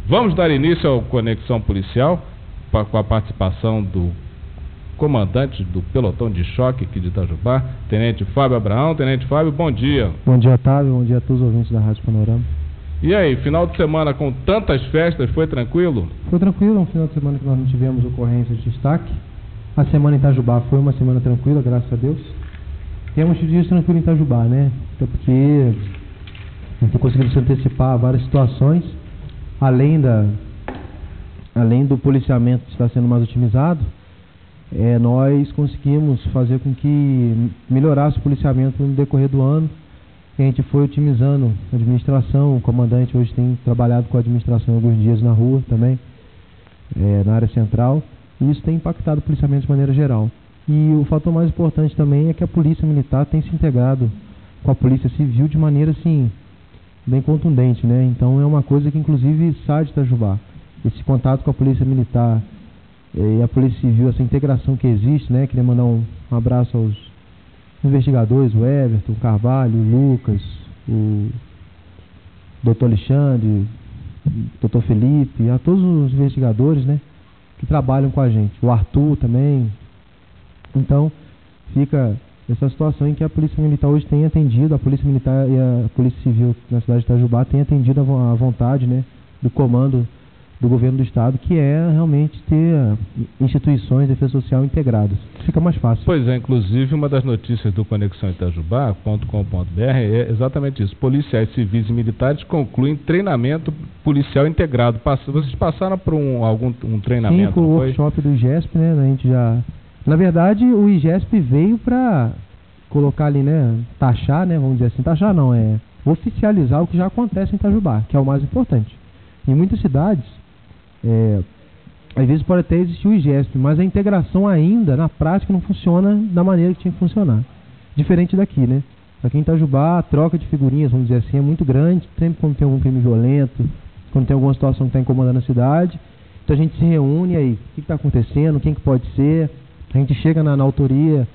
Vamos dar início ao Conexão Policial, com a participação do comandante do pelotão de choque aqui de Itajubá, Tenente Fábio Abraão. Tenente Fábio, bom dia. Bom dia, Otávio. Bom dia a todos os ouvintes da Rádio Panorama. E aí, final de semana com tantas festas, foi tranquilo? Foi tranquilo, um final de semana que nós não tivemos ocorrências de destaque. A semana em Itajubá foi uma semana tranquila, graças a Deus. Temos dias tranquilos em Itajubá, né? Até porque a gente conseguiu se antecipar a várias situações, além do policiamento estar sendo mais otimizado. Nós conseguimos fazer com que melhorasse o policiamento no decorrer do ano. A gente foi otimizando a administração. O comandante hoje tem trabalhado com a administração alguns dias na rua também, na área central, e isso tem impactado o policiamento de maneira geral. E o fator mais importante também é que a polícia militar tem se integrado com a polícia civil de maneira assim bem contundente, né? Então é uma coisa que inclusive sai de Itajubá. Esse contato com a polícia militar e a polícia civil, essa integração que existe, né? Queria mandar um abraço aos investigadores, o Everton, o Carvalho, o Lucas, o Dr. Alexandre, o Dr. Felipe, a todos os investigadores, né, que trabalham com a gente, o Arthur também. Então fica essa situação em que a Polícia Militar hoje tem atendido, a Polícia Militar e a Polícia Civil na cidade de Itajubá tem atendido a vontade, né, do comando do governo do estado, que é realmente ter instituições de defesa social integradas. Fica mais fácil. Pois é, inclusive uma das notícias do conexãoitajubá.com.br é exatamente isso. Policiais civis e militares concluem treinamento policial integrado. Vocês passaram por um treinamento? Sim, com o workshop do IGESP, né? A gente já... Na verdade, o IGESP veio para colocar ali, né? Taxar, né? Vamos dizer assim, taxar não, oficializar o que já acontece em Itajubá, que é o mais importante. Em muitas cidades, às vezes pode até existir o IGESP, mas a integração ainda, na prática, não funciona da maneira que tinha que funcionar. Diferente daqui, né? Aqui em Itajubá, a troca de figurinhas, vamos dizer assim, é muito grande, sempre quando tem algum crime violento, quando tem alguma situação que está incomodando a cidade. Então a gente se reúne aí, o que está acontecendo, quem que pode ser, a gente chega na autoria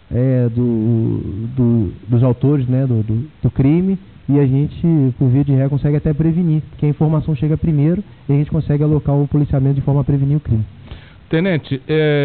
dos autores, né, do crime, e a gente, por via de regra, consegue até prevenir, porque a informação chega primeiro e a gente consegue alocar o policiamento de forma a prevenir o crime. Tenente,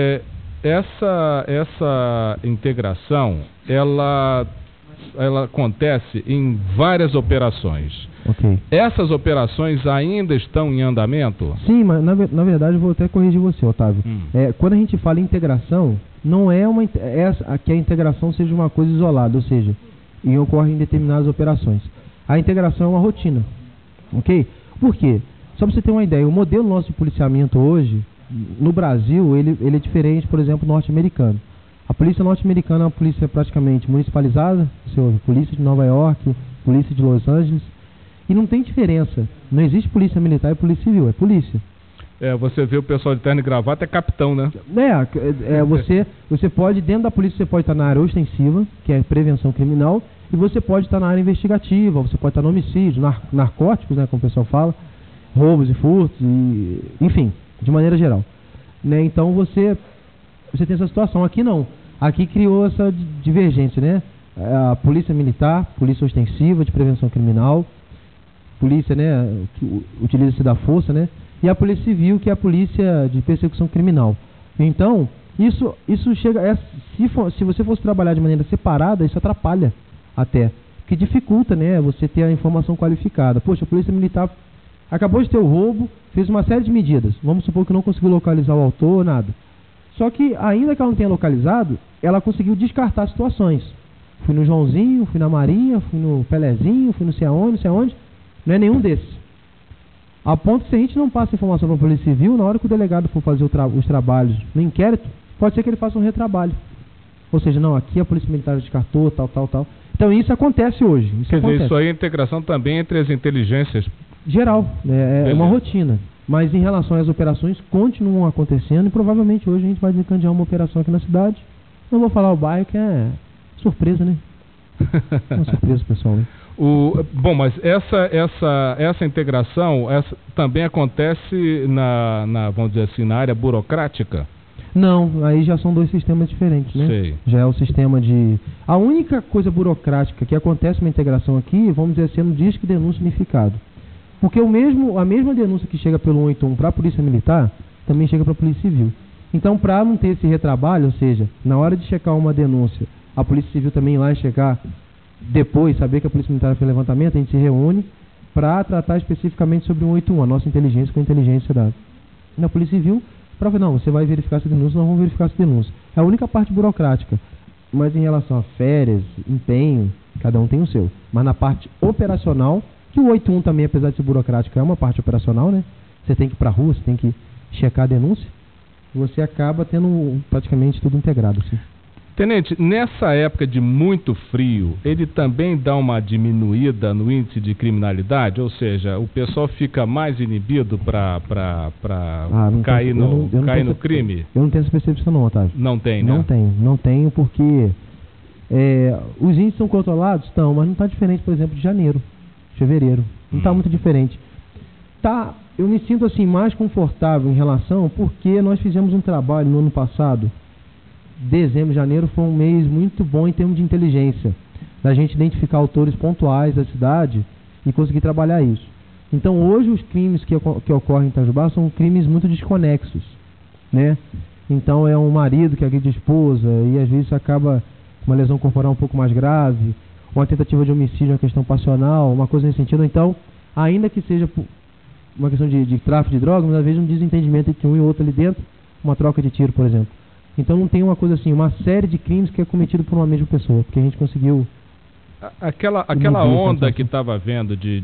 essa integração, ela acontece em várias operações. Ok. Essas operações ainda estão em andamento? Sim, mas na verdade eu vou até corrigir você, Otávio. Quando a gente fala em integração, não é que a integração seja uma coisa isolada, ou seja, e ocorre em determinadas operações. A integração é uma rotina, ok? Por quê? Só para você ter uma ideia, o modelo nosso de policiamento hoje, no Brasil, ele é diferente, por exemplo, do norte-americano. A polícia norte-americana é uma polícia praticamente municipalizada, polícia de Nova York, polícia de Los Angeles, e não tem diferença. Não existe polícia militar e polícia civil, é polícia. Você vê o pessoal de terno e gravata, é capitão, né? Você pode, dentro da polícia, você pode estar na área ostensiva, que é prevenção criminal, e você pode estar na área investigativa, você pode estar no homicídio, narcóticos, né, como o pessoal fala, roubos e furtos, enfim, de maneira geral. Né? Então você tem essa situação. Aqui não. Aqui criou essa divergência, né? A polícia militar, polícia ostensiva de prevenção criminal, polícia, né, que utiliza-se da força, né? E a polícia civil, que é a polícia de persecução criminal. Então, isso chega... Se você fosse trabalhar de maneira separada, isso atrapalha até. Que dificulta, né, você ter a informação qualificada. Poxa, a polícia militar acabou de ter o roubo, fez uma série de medidas. Vamos supor que não conseguiu localizar o autor, nada. Só que, ainda que ela não tenha localizado, ela conseguiu descartar situações. Fui no Joãozinho, fui na Marinha, fui no Pelezinho, fui não sei aonde. Não é nenhum desses. A ponto que, se a gente não passa informação para a Polícia Civil, na hora que o delegado for fazer os trabalhos no inquérito, pode ser que ele faça um retrabalho. Ou seja, não, aqui a Polícia Militar descartou, tal. Então isso acontece hoje. Quer dizer, isso aí é integração também entre as inteligências? Geral, é uma rotina. Mas em relação às operações, continuam acontecendo e provavelmente hoje a gente vai desencadear uma operação aqui na cidade. Não vou falar o bairro, que é surpresa, né? É uma surpresa, pessoal, né? Bom, mas essa integração também acontece vamos dizer assim, na área burocrática? Não, aí já são dois sistemas diferentes, né? Sei. Já é o sistema de... A única coisa burocrática que acontece uma integração aqui, vamos dizer assim, no disque denúncia unificado. Porque a mesma denúncia que chega pelo 181 para a Polícia Militar, também chega para a Polícia Civil. Então, para não ter esse retrabalho, ou seja, na hora de checar uma denúncia, a Polícia Civil também ir lá e checar depois, saber que a Polícia Militar fez levantamento, a gente se reúne para tratar especificamente sobre o 181, a nossa inteligência com a inteligência da Polícia Civil, para não, você vai verificar essa denúncia, nós vamos verificar essa denúncia. É a única parte burocrática. Mas em relação a férias, empenho, cada um tem o seu. Mas na parte operacional, que o 81 também, apesar de ser burocrático, é uma parte operacional, né? Você tem que ir para a rua, você tem que checar a denúncia, você acaba tendo praticamente tudo integrado, assim. Tenente, nessa época de muito frio, ele também dá uma diminuída no índice de criminalidade? Ou seja, o pessoal fica mais inibido para cair no crime? Eu não tenho essa percepção não, Otávio. Não tem, né? Não tenho porque os índices são controlados? Estão, mas não está diferente, por exemplo, de janeiro, fevereiro. Não está muito diferente. Eu me sinto assim mais confortável em relação, porque nós fizemos um trabalho no ano passado. Dezembro, janeiro foi um mês muito bom em termos de inteligência, da gente identificar autores pontuais da cidade e conseguir trabalhar isso. Então hoje os crimes que ocorrem em Itajubá são crimes muito desconexos, né? Então é um marido que agride a esposa e às vezes acaba com uma lesão corporal um pouco mais grave, uma tentativa de homicídio, uma questão passional, uma coisa nesse sentido. Então, ainda que seja uma questão de tráfico de drogas, mas às vezes um desentendimento entre um e outro ali dentro, uma troca de tiro, por exemplo. Então não tem uma coisa assim, uma série de crimes que é cometido por uma mesma pessoa, porque a gente conseguiu... Aquela onda que estava havendo de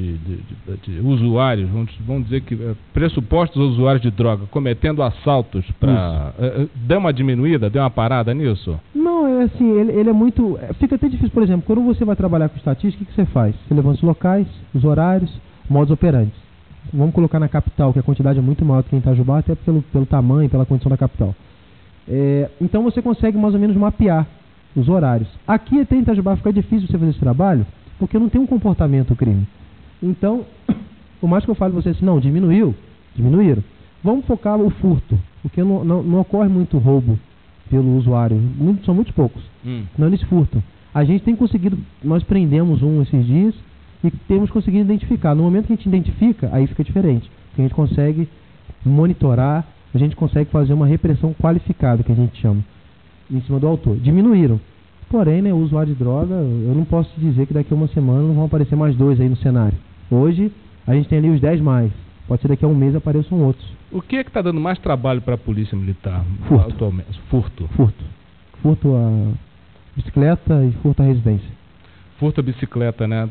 usuários, vamos dizer que pressupostos usuários de droga, cometendo assaltos, deu uma diminuída, deu uma parada nisso? Não, é assim, ele é muito... Fica até difícil, por exemplo, quando você vai trabalhar com estatística, o que você faz? Você levanta os locais, os horários, modos operantes. Vamos colocar na capital, que a quantidade é muito maior do que em Itajubá, até pelo tamanho, pela condição da capital. Então você consegue mais ou menos mapear os horários. Aqui até em Itajubá fica difícil você fazer esse trabalho, porque não tem um comportamento do crime. Então, por mais que eu fale pra você assim, não, diminuíram. Vamos focar no furto, porque não ocorre muito roubo pelo usuário, são muito poucos. Não eles furtam. A gente tem conseguido, nós prendemos esses dias e temos conseguido identificar. No momento que a gente identifica, aí fica diferente, porque a gente consegue monitorar, a gente consegue fazer uma repressão qualificada, que a gente chama, em cima do autor. Diminuíram. Porém, né, o usuário de droga, eu não posso dizer que daqui a uma semana não vão aparecer mais 2 aí no cenário. Hoje, a gente tem ali os 10 mais. Pode ser daqui a um mês apareçam outros. O que é que está dando mais trabalho para a Polícia Militar atualmente? Furto. Furto a bicicleta e furto a residência. Furto a bicicleta, né?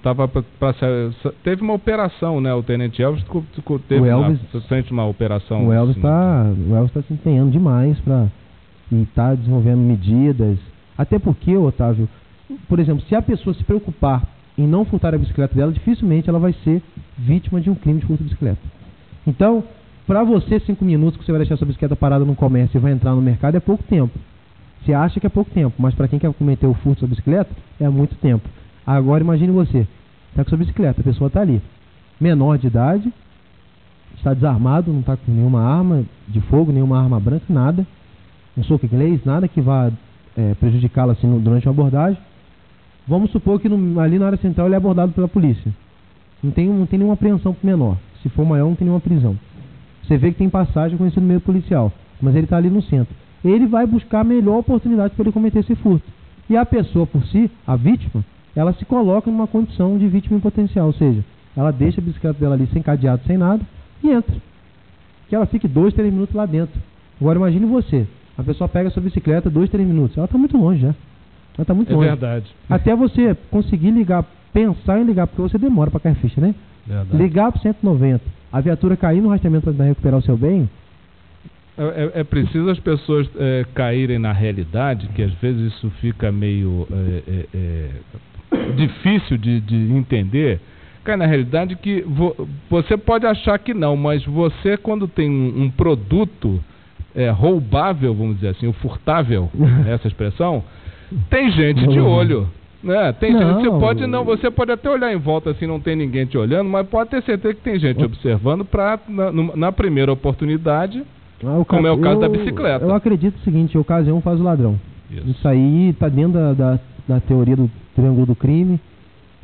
Teve uma operação, né? O Tenente Elvis teve uma operação. O Elvis está se empenhando demais e está desenvolvendo medidas. Até porque, Otávio, por exemplo, se a pessoa se preocupar em não furtar a bicicleta dela, dificilmente ela vai ser vítima de um crime de furto de bicicleta. Então, para você, 5 minutos que você vai deixar sua bicicleta parada no comércio e vai entrar no mercado é pouco tempo. Você acha que é pouco tempo, mas para quem quer cometer o furto da bicicleta, é muito tempo. Agora imagine você, está com sua bicicleta, a pessoa está ali, menor de idade, está desarmado, não está com nenhuma arma de fogo, nenhuma arma branca, nada, um soco inglês, nada que vá prejudicá-lo assim durante uma abordagem. Vamos supor que ali na área central ele é abordado pela polícia. Não tem nenhuma apreensão para o menor. Se for maior, não tem nenhuma prisão. Você vê que tem passagem conhecida no meio policial, mas ele está ali no centro. Ele vai buscar a melhor oportunidade para ele cometer esse furto. E a pessoa por si, a vítima, ela se coloca numa condição de vítima em potencial, ou seja, ela deixa a bicicleta dela ali sem cadeado, sem nada, e entra. Que ela fique 2, 3 minutos lá dentro. Agora imagine você, a pessoa pega a sua bicicleta 2, 3 minutos, ela está muito longe já. Ela está muito longe. É verdade. Até você conseguir ligar, pensar em ligar, porque você demora para cair ficha, né? Verdade. Ligar para 190, a viatura cair no rastreamento para tentar recuperar o seu bem. É preciso as pessoas caírem na realidade, que às vezes isso fica meio difícil de entender. Cai na realidade que você pode achar que não, mas você, quando tem um produto roubável, vamos dizer assim, o furtável, essa expressão, tem gente de olho. Né? Você pode até olhar em volta assim, não tem ninguém te olhando, mas pode ter certeza que tem gente observando para, na primeira oportunidade, como é o caso da bicicleta. Eu acredito o seguinte, a ocasião faz o ladrão. Isso aí está dentro da teoria do triângulo do crime.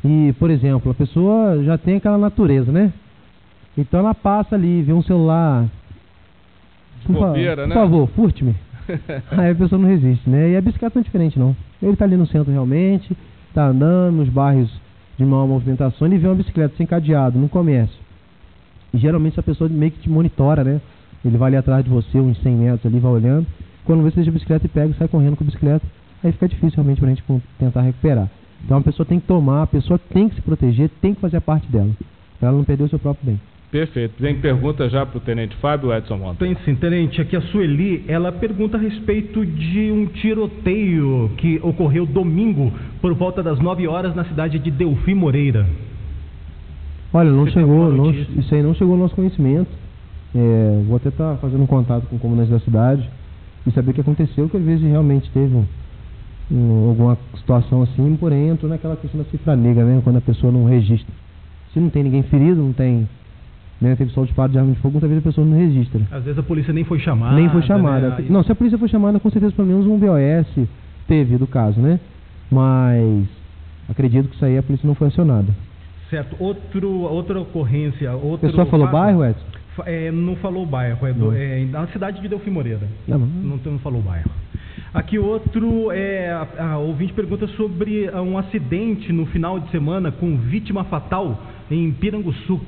E, por exemplo, a pessoa já tem aquela natureza, né? Então ela passa ali, vê um celular. De bobeira, né? Por favor, furte-me. Aí a pessoa não resiste, né? E a bicicleta não é diferente, não. Ele está ali no centro realmente, está andando nos bairros de maior movimentação, ele vê uma bicicleta sem cadeado, no comércio. E geralmente essa pessoa meio que te monitora, né? Ele vai ali atrás de você, uns 100 metros ali, vai olhando. Quando vê, você deixa a bicicleta e pega e sai correndo com a bicicleta. Aí fica difícil realmente pra gente tentar recuperar. Então a pessoa tem que tomar, a pessoa tem que se proteger, tem que fazer a parte dela, para ela não perder o seu próprio bem. Perfeito. Tem pergunta já para o Tenente Fábio, Edson Monta? Tem sim, Tenente. Aqui a Sueli, ela pergunta a respeito de um tiroteio que ocorreu domingo por volta das 9 horas na cidade de Delfim Moreira. Olha, não chegou, isso aí não chegou ao nosso conhecimento. Vou até estar fazendo um contato com o comandante da cidade e saber o que aconteceu, que às vezes realmente teve alguma situação assim, porém entrou naquela questão da cifra negra, né? Quando a pessoa não registra. Se não tem ninguém ferido, não tem, né, teve só o disparo de arma de fogo, muitas vezes a pessoa não registra. Às vezes a polícia nem foi chamada. Nem foi chamada. Né? Não, se a polícia foi chamada, com certeza pelo menos um VOS teve do caso, né? Mas acredito que isso aí a polícia não foi acionada. Certo. Outra ocorrência. A pessoa falou bairro, Edson? Não falou o bairro, na cidade de Delfim Moreira. Não falou o bairro. Aqui outro, a ouvinte pergunta sobre um acidente no final de semana com vítima fatal em Piranguçu.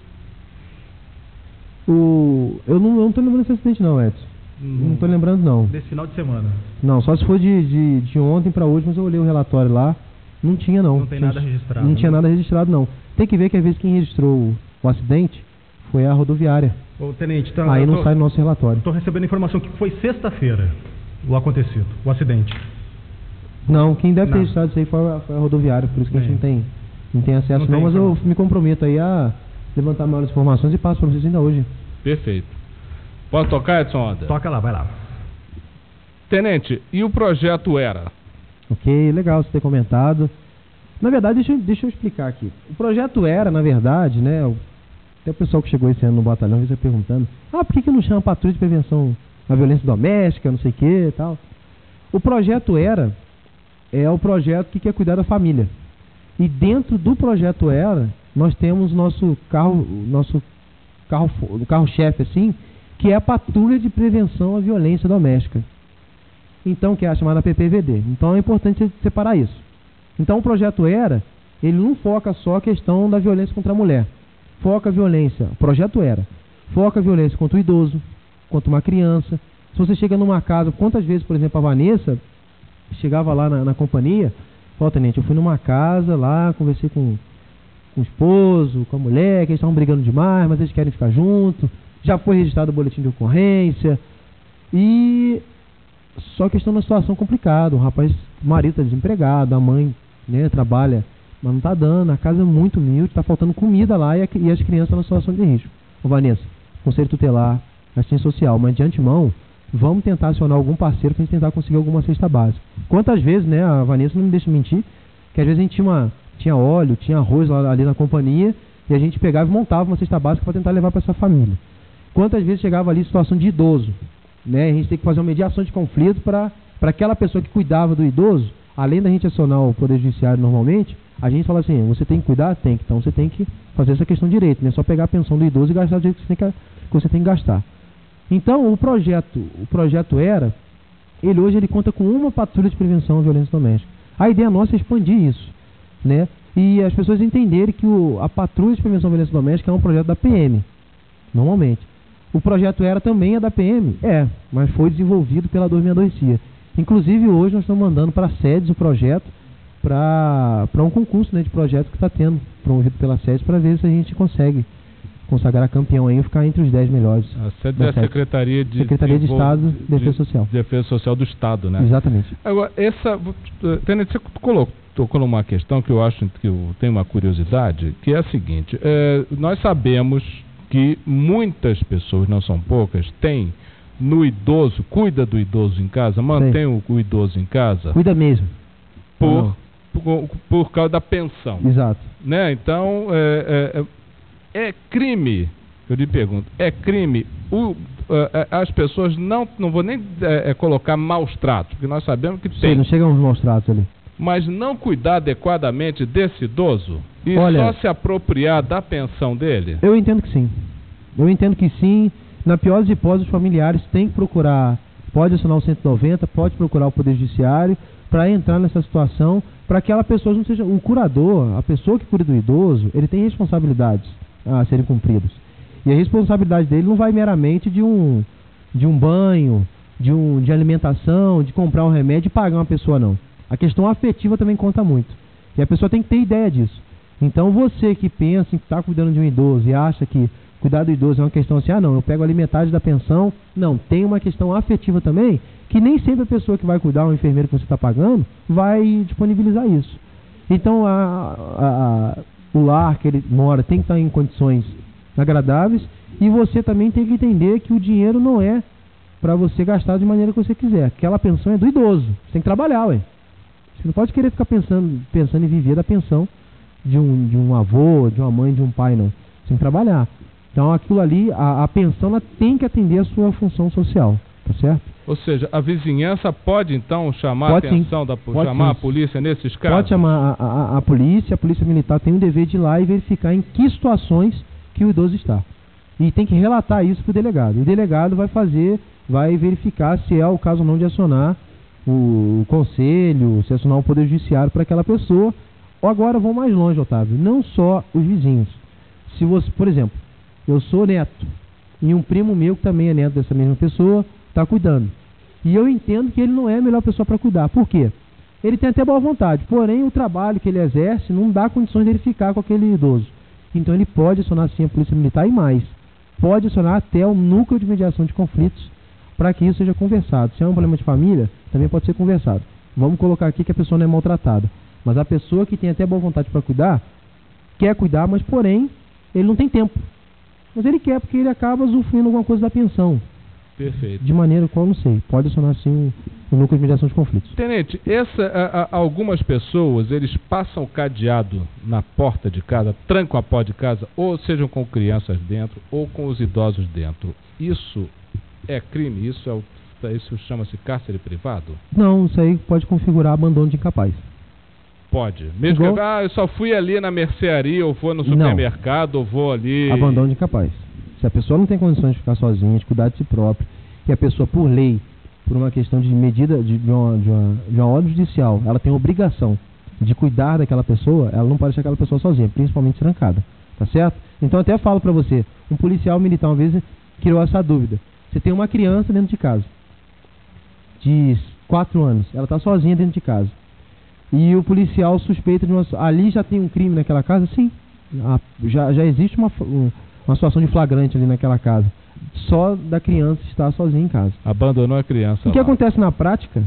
Eu não estou lembrando desse acidente não, Edson. Não estou lembrando não. Desse final de semana? Não, só se for de ontem para hoje, mas eu olhei o relatório lá. Não tinha não. Não tem nada registrado. Não tinha nada registrado não. Tem que ver que às vezes quem registrou o acidente foi a rodoviária. Ô, Tenente, aí não sai no nosso relatório. Estou recebendo informação que foi sexta-feira o acontecido, o acidente. Não, quem deve ter registrado isso aí foi a rodoviária, por isso que a gente não tem acesso não, mas eu me comprometo aí a levantar maiores informações e passo para vocês ainda hoje. Perfeito. Pode tocar, Edson Onda? Toca lá, vai lá. Tenente, e o projeto ERA? Ok, legal você ter comentado. Na verdade, deixa eu explicar aqui. O projeto ERA, na verdade, né, até o pessoal que chegou esse ano no batalhão está perguntando, por que não chama patrulha de prevenção à violência doméstica, não sei o que e tal. O projeto ERA é o projeto que quer cuidar da família. E dentro do projeto ERA, nós temos o carro-chefe, assim, que é a patrulha de prevenção à violência doméstica. Então, que é a chamada PPVD. Então, é importante separar isso. Então, o projeto ERA, ele não foca só a questão da violência contra a mulher. Foca a violência, o projeto ERA, foca a violência contra o idoso, contra uma criança. Se você chega numa casa, quantas vezes, por exemplo, a Vanessa chegava lá na companhia, Tenente, eu fui numa casa lá, conversei com o esposo, com a mulher, que eles estavam brigando demais, mas eles querem ficar juntos, já foi registrado o boletim de ocorrência, e só que estão numa situação complicada, o marido está desempregado, a mãe, né, trabalha, mas não está dando, a casa é muito humilde, está faltando comida lá e as crianças numa situação de risco. Vanessa, Conselho Tutelar, assistência social, mas de antemão, vamos tentar acionar algum parceiro para a gente tentar conseguir alguma cesta básica. Quantas vezes, né, a Vanessa não me deixa mentir, que às vezes a gente tinha óleo, tinha arroz ali na companhia, e a gente pegava e montava uma cesta básica para tentar levar para essa família. Quantas vezes chegava ali situação de idoso, né, a gente tem que fazer uma mediação de conflito para aquela pessoa que cuidava do idoso, além da gente acionar o Poder Judiciário normalmente, a gente fala assim, você tem que cuidar? Tem, então você tem que fazer essa questão direito, não é só pegar a pensão do idoso e gastar do jeito que você tem que gastar. Então, o projeto ERA, ele conta com uma patrulha de prevenção à violência doméstica. A ideia nossa é expandir isso, né? E as pessoas entenderem que a patrulha de prevenção à violência doméstica é um projeto da PM, normalmente. O projeto ERA também é da PM? Mas foi desenvolvido pela 262CIA. Inclusive, hoje nós estamos mandando para a SEDES o projeto, para um concurso, né, de projeto que está tendo, promovido pela SEDES, para ver se a gente consegue consagrar campeão aí e ficar entre os 10 melhores. A SEDES é a Secretaria de Estado de Defesa Social. Defesa Social do Estado, né? Exatamente. Agora, Tenente, você tocou numa questão que eu acho que eu tenho uma curiosidade, que é a seguinte, nós sabemos que muitas pessoas, não são poucas, têm no idoso, cuida do idoso em casa, mantém o idoso em casa. Cuida mesmo. Por causa da pensão. Exato. Né? Então, é crime, eu lhe pergunto, é crime as pessoas não vou nem colocar maus tratos, porque nós sabemos que tem. Sim, não chegam os maus tratos ali. mas não cuidar adequadamente desse idoso e só se apropriar da pensão dele? Eu entendo que sim. Na pior das hipóteses, os familiares têm que procurar, pode acionar o 190, pode procurar o Poder Judiciário para entrar nessa situação, para que aquela pessoa não seja... O curador, a pessoa que cuida do idoso, ele tem responsabilidades a serem cumpridas. E a responsabilidade dele não vai meramente de um banho, de alimentação, de comprar um remédio e pagar uma pessoa, não. A questão afetiva também conta muito. E a pessoa tem que ter ideia disso. Então você que pensa em estar cuidando de um idoso e acha que cuidar do idoso é uma questão assim, eu pego ali metade da pensão. Não, tem uma questão afetiva também, que nem sempre a pessoa que vai cuidar, o enfermeiro que você está pagando, vai disponibilizar isso. Então o lar que ele mora tem que estar em condições agradáveis, e você também tem que entender que o dinheiro não é para você gastar de maneira que você quiser. Aquela pensão é do idoso, você tem que trabalhar, ué. Você não pode querer ficar pensando em viver da pensão de um avô, de uma mãe, de um pai, não. Você tem que trabalhar. Então aquilo ali, a pensão, ela tem que atender a sua função social, tá certo? Ou seja, a vizinhança pode então chamar a atenção, chamar a polícia nesses casos? Pode chamar a polícia militar tem o dever de ir lá e verificar em que situações que o idoso está. E tem que relatar isso para o delegado. O delegado vai verificar se é o caso ou não de acionar o conselho, se acionar o Poder Judiciário para aquela pessoa. Ou agora vou mais longe, Otávio, não só os vizinhos. Se você, por exemplo, eu sou neto e um primo meu que também é neto dessa mesma pessoa está cuidando. E eu entendo que ele não é a melhor pessoa para cuidar. Por quê? Ele tem até boa vontade, porém o trabalho que ele exerce não dá condições de ele ficar com aquele idoso. Então ele pode acionar sim a Polícia Militar e mais. Pode acionar até o núcleo de mediação de conflitos para que isso seja conversado. Se é um problema de família, também pode ser conversado. Vamos colocar aqui que a pessoa não é maltratada. Mas a pessoa que tem até boa vontade para cuidar, quer cuidar, mas porém ele não tem tempo. Mas ele quer porque ele acaba usufruindo alguma coisa da pensão. Perfeito. De maneira qual eu não sei. Pode acionar sim o núcleo de mediação de conflitos. Tenente, algumas pessoas, eles passam o cadeado na porta de casa, trancam a porta de casa, ou sejam com crianças dentro, ou com os idosos dentro. Isso é crime? Isso chama-se cárcere privado? Não, isso aí pode configurar abandono de incapaz. Pode. Mesmo que eu só fui ali na mercearia, ou vou no supermercado, ou vou ali... Abandono de incapaz. Se a pessoa não tem condições de ficar sozinha, de cuidar de si própria, e a pessoa, por lei, por uma questão de medida de uma ordem judicial, ela tem a obrigação de cuidar daquela pessoa, ela não pode deixar aquela pessoa sozinha, principalmente trancada. Tá certo? Então até falo pra você, um policial militar uma vez criou essa dúvida. Você tem uma criança dentro de casa, de 4 anos, ela está sozinha dentro de casa. E o policial suspeita de ali já tem um crime naquela casa? Sim. Já existe uma situação de flagrante ali naquela casa. Só da criança estar sozinha em casa. Abandonou a criança. O que acontece na prática?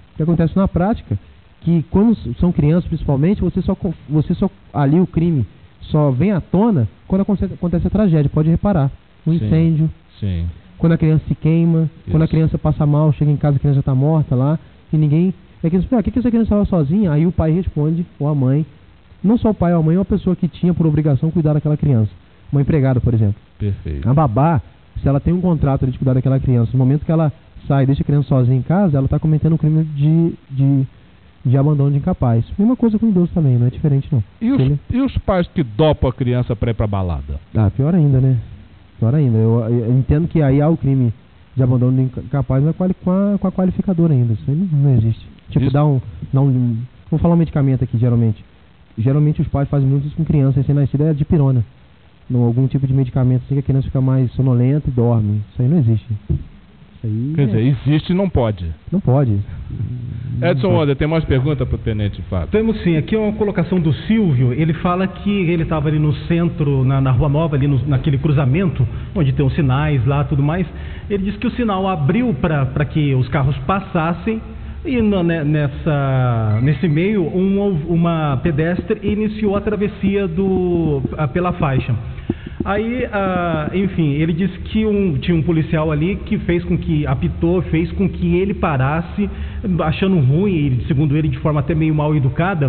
Que quando são crianças principalmente, você só ali o crime só vem à tona quando acontece a tragédia. Pode reparar. Um incêndio. Sim. Quando a criança se queima, quando a criança passa mal, chega em casa, a criança já está morta lá, e ninguém... É que por que essa criança estava sozinha? Aí o pai responde, ou a mãe, não só o pai ou a mãe, uma pessoa que tinha por obrigação cuidar daquela criança. Uma empregada, por exemplo. Perfeito. A babá, se ela tem um contrato de cuidar daquela criança, no momento que ela sai e deixa a criança sozinha em casa, ela está cometendo um crime de abandono de incapaz. Mesma coisa com o idoso também, não é diferente não. E os pais que dopam a criança para ir para balada? Pior ainda, né? Pior ainda. Eu entendo que aí há o crime de abandono de incapaz, mas com a qualificadora ainda. Isso aí não existe. Tipo, vou falar um medicamento aqui, geralmente. Geralmente os pais fazem muito isso com criança recém-nascida, é dipirona. Algum tipo de medicamento assim que a criança fica mais sonolenta e dorme. Isso aí não existe. Quer dizer, existe e não pode. Não pode. Edson Onda, tem mais pergunta para o Tenente Fábio? Temos sim. Aqui é uma colocação do Silvio. Ele fala que ele estava ali no centro, na Rua Nova, ali naquele cruzamento, onde tem os sinais lá e tudo mais. Ele disse que o sinal abriu para que os carros passassem. E nesse meio, uma pedestre iniciou a travessia pela faixa. Aí, enfim, ele disse que tinha um policial ali que fez com que ele parasse, achando ruim, segundo ele, de forma até meio mal educada,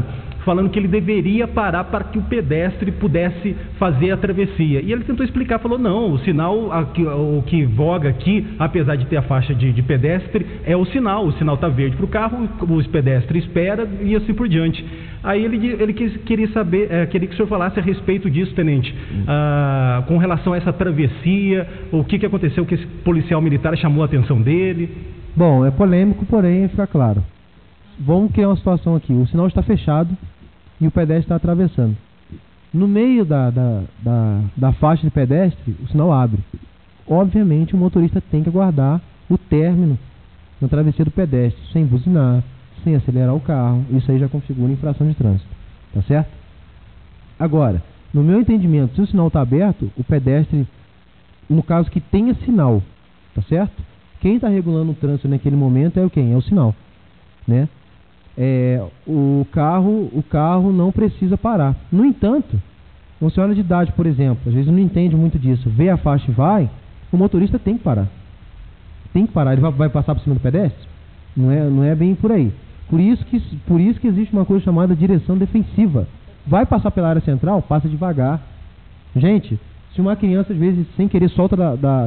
falando que ele deveria parar para que o pedestre pudesse fazer a travessia. E ele tentou explicar, falou, não, o sinal, o que voga aqui, apesar de ter a faixa de pedestre, é o sinal está verde para o carro, o pedestre espera e assim por diante. Aí ele queria saber, queria que o senhor falasse a respeito disso, tenente, com relação a essa travessia, o que aconteceu, que esse policial militar chamou a atenção dele. Bom, é polêmico, porém fica claro. Vamos criar uma situação aqui, o sinal está fechado e o pedestre está atravessando. No meio da faixa de pedestre, o sinal abre. Obviamente o motorista tem que aguardar o término na travessia do pedestre, sem buzinar, sem acelerar o carro. Isso aí já configura infração de trânsito, tá certo? Agora, no meu entendimento, se o sinal está aberto, o pedestre, no caso que tenha sinal, tá certo? Quem está regulando o trânsito naquele momento é quem? É o sinal, né? O carro não precisa parar. No entanto, uma senhora de idade, por exemplo, às vezes não entende muito disso, vê a faixa e vai, o motorista tem que parar. Tem que parar. Ele vai passar por cima do pedestre? Não é bem por aí. Por isso que existe uma coisa chamada direção defensiva. Vai passar pela área central, passa devagar. Gente, se uma criança às vezes sem querer solta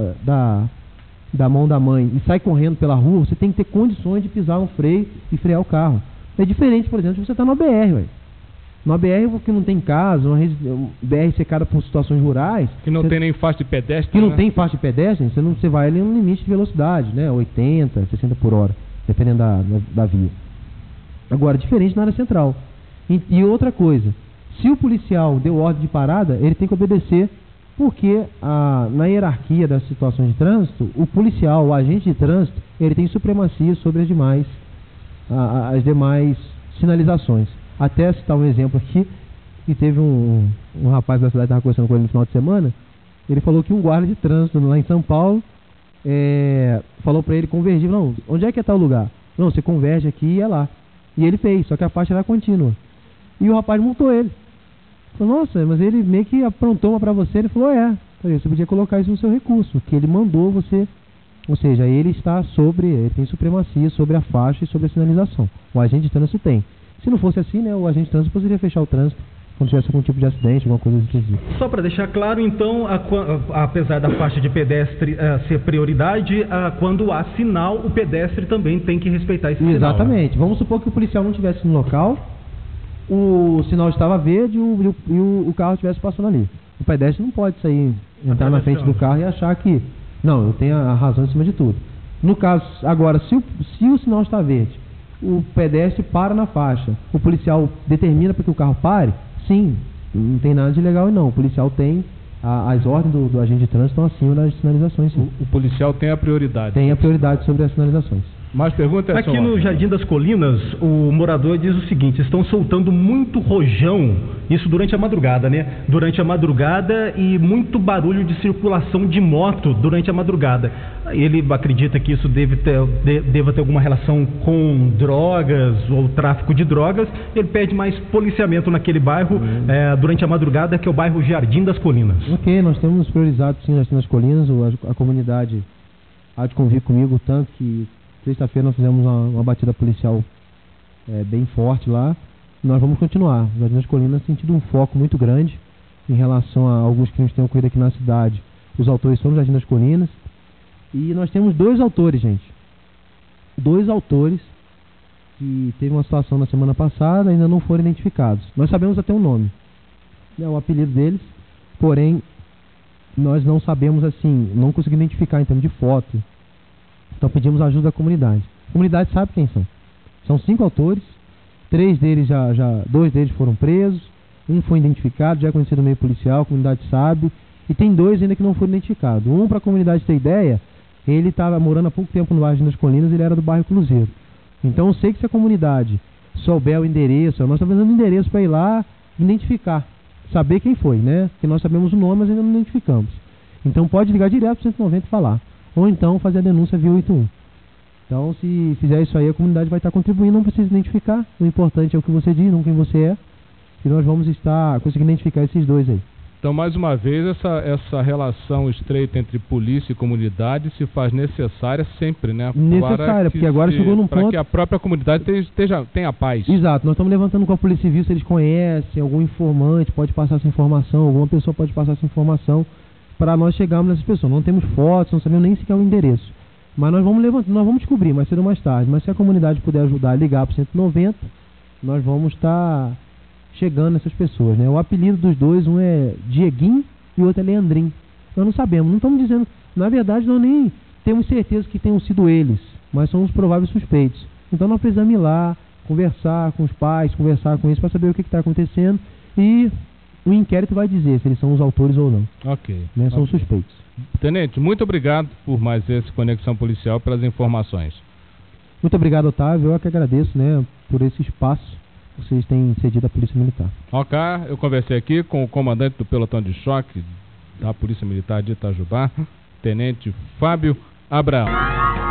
da mão da mãe e sai correndo pela rua, você tem que ter condições de pisar no freio e frear o carro. É diferente, por exemplo, se você está no BR, velho. No BR que não tem casa, uma BR secada por situações rurais. Que não tem nem faixa de pedestre. Que não tem faixa de pedestre, você vai ali no limite de velocidade, né? 80, 60 por hora, dependendo da via. Agora, diferente na área central. E outra coisa, se o policial deu ordem de parada, ele tem que obedecer, porque na hierarquia das situações de trânsito, o policial, o agente de trânsito, ele tem supremacia sobre as demais sinalizações. Até citar um exemplo aqui, que teve um rapaz da cidade que estava conversando com ele no final de semana, ele falou que um guarda de trânsito lá em São Paulo falou para ele convergir. Não, onde é que está o lugar? Não, você converge aqui e é lá. E ele fez, só que a faixa era contínua. E o rapaz multou ele. Falou, nossa, mas ele meio que aprontou uma para você. Ele falou, você podia colocar isso no seu recurso, que ele mandou você. Ou seja, ele tem supremacia sobre a faixa e sobre a sinalização. O agente de trânsito tem. Se não fosse assim, né, o agente de trânsito poderia fechar o trânsito quando tivesse algum tipo de acidente, alguma coisa assim. Só para deixar claro, então, apesar da faixa de pedestre ser prioridade, quando há sinal, o pedestre também tem que respeitar esse sinal. Exatamente. Vamos supor que o policial não estivesse no local, o sinal estava verde e o carro estivesse passando ali. O pedestre não pode entrar na frente do carro e achar que, não, eu tenho a razão em cima de tudo. No caso, agora, se o sinal está verde, o pedestre para na faixa, o policial determina para que o carro pare, sim, não tem nada de ilegal não. O policial tem, as ordens do agente de trânsito estão acima das sinalizações, sim. O policial tem a prioridade. Tem a prioridade sobre as sinalizações. Mais perguntas? Aqui no Jardim das Colinas, o morador diz o seguinte: estão soltando muito rojão, isso durante a madrugada, né? Durante a madrugada e muito barulho de circulação de moto durante a madrugada. Ele acredita que isso deva ter alguma relação com drogas ou tráfico de drogas. Ele pede mais policiamento naquele bairro durante a madrugada, que é o bairro Jardim das Colinas. Ok, nós temos priorizado sim Jardim das Colinas, a comunidade há de convir comigo, tanto que sexta-feira nós fizemos uma batida policial bem forte lá. Nós vamos continuar. O Jardim das Colinas tem tido um foco muito grande em relação a alguns crimes que têm ocorrido aqui na cidade. Os autores são do Jardim das Colinas. E nós temos 2 autores, gente. 2 autores que teve uma situação na semana passada, ainda não foram identificados. Nós sabemos até o nome, o apelido deles, porém nós não sabemos assim, não conseguimos identificar em termos de foto. Então pedimos ajuda da comunidade. A comunidade sabe quem são. São 5 autores, 2 deles foram presos, um foi identificado, já é conhecido no meio policial, a comunidade sabe, e tem 2 ainda que não foram identificados. Um, para a comunidade ter ideia, ele estava morando há pouco tempo no Jardim das Colinas, ele era do bairro Cruzeiro. Então eu sei que se a comunidade souber o endereço, nós estamos fazendo endereço para ir lá identificar, saber quem foi, né? Porque nós sabemos o nome, mas ainda não identificamos. Então pode ligar direto para o 190 e falar. Ou então fazer a denúncia via 81. Então, se fizer isso aí, a comunidade vai estar contribuindo, não precisa identificar. O importante é o que você diz, não quem você é. E nós vamos estar conseguindo identificar esses 2 aí. Então, mais uma vez, essa relação estreita entre polícia e comunidade se faz necessária sempre, né? Necessária, porque agora chegou num ponto... Para que a própria comunidade tenha paz. Exato, nós estamos levantando com a Polícia Civil se eles conhecem, algum informante pode passar essa informação, alguma pessoa pode passar essa informação para nós chegarmos nessas pessoas. Não temos fotos, não sabemos nem sequer o endereço. Mas nós vamos descobrir mais cedo ou mais tarde. Mas se a comunidade puder ajudar a ligar para o 190, nós vamos estar chegando nessas pessoas, né? O apelido dos dois, um é Dieguinho e o outro é Leandrinho. Nós não sabemos, não estamos dizendo... Na verdade, nós nem temos certeza que tenham sido eles, mas são os prováveis suspeitos. Então nós precisamos ir lá, conversar com os pais, conversar com eles para saber o que está acontecendo e o inquérito vai dizer se eles são os autores ou não. Ok. Né? São os suspeitos. Tenente, muito obrigado por mais esse Conexão Policial, pelas informações. Muito obrigado, Otávio. Eu que agradeço, né, por esse espaço que vocês têm cedido à Polícia Militar. Ok, eu conversei aqui com o comandante do pelotão de choque da Polícia Militar de Itajubá, Tenente Fábio Abraão.